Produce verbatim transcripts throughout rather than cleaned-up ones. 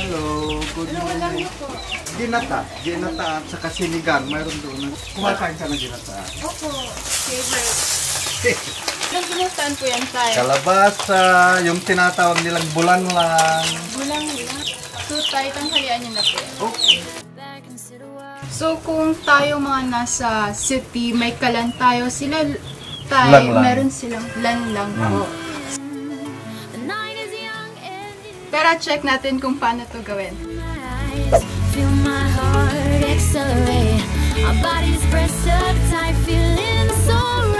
Hello, good morning. Ginata, ginata at saka sinigang, mayroon doon. Kumakain ka ng ginata. Opo, favorite. Anong ginutaan po yan tayo? Kalabasa, yung tinatawag nilang bulang lang. Bulang lang. So tayo, tanghalian nyo na po yan. Okay. So kung tayo mga nasa city, may kalan tayo, sila tayo, Lang lang. meron silang lan lang po. Pero check natin kung paano to gawin. Feel my heart accelerate. Our bodies press up tight, feeling so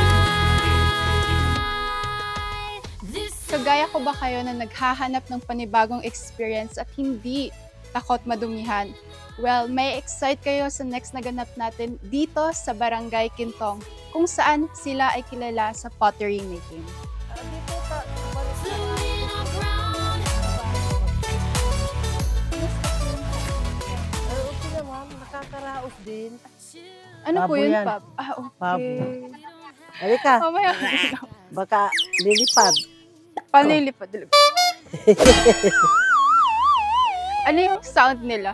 right. This Kagaya ko ba kayo na naghahanap ng panibagong experience at hindi takot madumihan? Well, may excite kayo sa next na ganap natin dito sa Barangay Kintong, kung saan sila ay kilala sa pottery making. floating around. Okay naman, nakakaraos din. Ano po Babo yun, yan. Pap? Ah, okay. Babo. Halika, Mamaya. baka lilipad. Palilipad. Ano yung sound nila?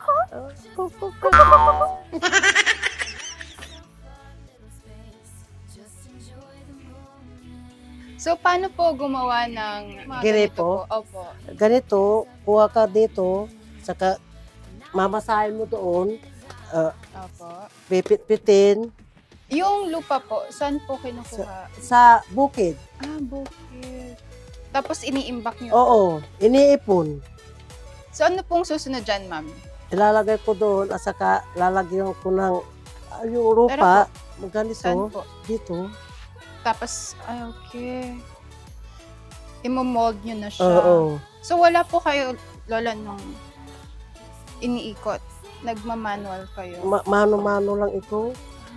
So, paano po gumawa ng mga Gripo? ganito po? Opo. Ganito, kuha ka dito, saka mamasahin mo doon, uh, Opo. pipit-pitin Yung lupa po, saan po kinukuha? sa bukid. Ah, bukid. Tapos iniimbak nyo? Oo, iniipon. So, ano pong susunod dyan, ma'am? Ilalagay ko doon, at saka lalagyan ko ng ah, yung rupa, ganito, Saan po? dito. Tapos, ay, okay. Imo-mold nyo na siya. Oo. So, wala po kayo, Lola, nung iniikot? Nagmamanual kayo? Ma- mano-mano lang ito.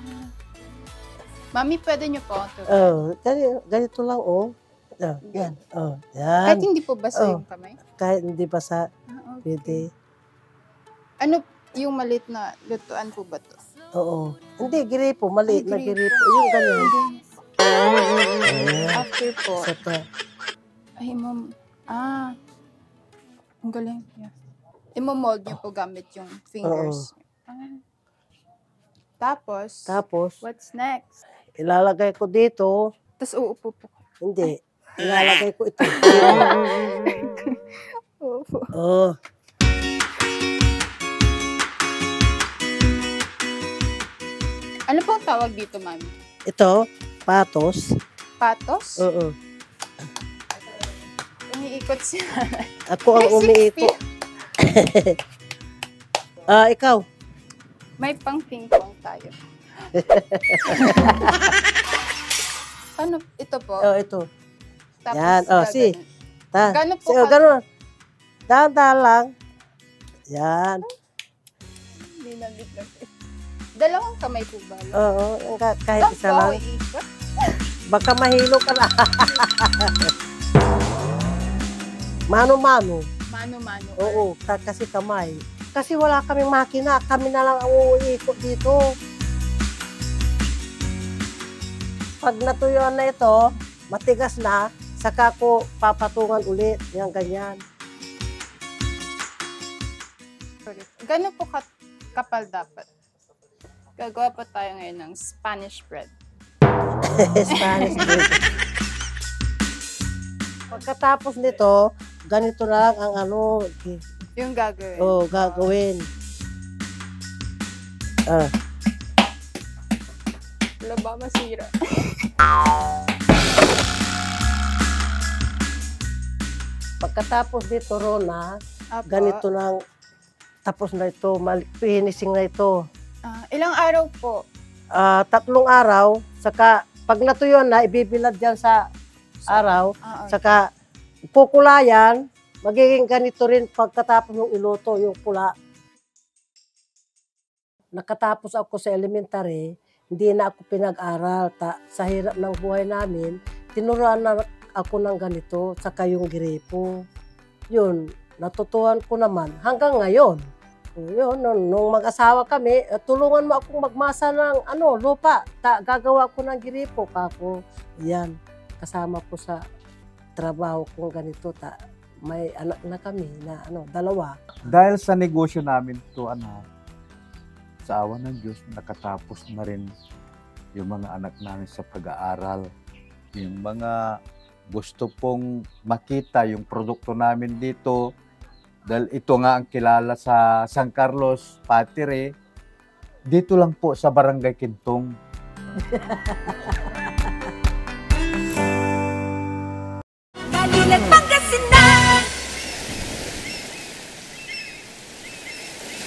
Mami, pwede nyo po ito. Oh, ganito, ganito lang, oh. Ah, yan, oh, yan. Kahit hindi po basa Oh. yung kamay? Kahit hindi pa sa Ah, okay. pwede. Ano yung malit na lutuan po ba to? Oo. Hindi, gripo. Maliit na Ay, gripo. gripo. Yung ganyan. Ayan. After po, Sa ta. ay, ma'am, ah, ang galing. Yeah. Imo-mold nyo po gamit yung fingers. Ah. Tapos, Tapos, what's next? ilalagay ko dito. Tapos uupo po. Hindi. Ilalagay ko ito. Uupo. Oh. Ano pong tawag dito, ma'am? Ito, patos. Patos? Oo. Umiikot siya. Ako ang umiiko. Ah, ikaw. May pang ping-pong tayo. Ano? Ito po. Oh, ito. Tapos, Yan. Oh, si. gaganon. Ta. Gano'n po Si, oh, ka- ganun. Dahan-dahan lang. Yan. Hindi nabiglag. Dalawang kamay po ba? Oo. ka- Kahit Saan isa po ako lang. iikot? Baka mahilo ka na. Mano-mano. Mano-mano. Oo, ka- kasi kamay. Kasi wala kaming makina, kami na lang ang uuikot dito. Pag natuyuan na ito, matigas na, saka ko papatungan ulit. Yan, ganyan. Gano'n po ka- kapal dapat? Gagawa pa tayo ngayon ng Spanish bread. Spanish bread. Pagkatapos nito, ganito na lang ang ano, Yung gagawin. oh, gagawin. Ah. Wala ba masira? Pagkatapos dito, Rona, Apo. ganito lang, tapos na ito, mal- finishing na ito. Ah, ilang araw po? Ah, tatlong araw, saka pag natuyo na, ibibilad dyan sa araw, Ah, okay. saka kukulayan, magiging ganito rin pagkatapos ng iluto, yung pula. Nakatapos ako sa elementary, hindi na ako pinag-aral. Ta, sa hirap ng buhay namin, tinuruan na ako ng ganito, saka yung gripo. Yun, natutuhan ko naman hanggang ngayon. Yun, nung, nung mag-asawa kami, eh, tulungan mo akong magmasa ng ano, lupa. Ta, gagawa ko ng gripo. Kako, yan, kasama ko sa trabaho kong ganito. Ta, may anak na kami na ano, dalawa. Dahil sa negosyo namin to, anak, sa awa ng Diyos, nakatapos na rin yung mga anak namin sa pag-aaral. Yung mga gusto pong makita yung produkto namin dito, dahil ito nga ang kilala sa San Carlos, Patire, dito lang po sa Barangay Kintong. Galing Pangasinan!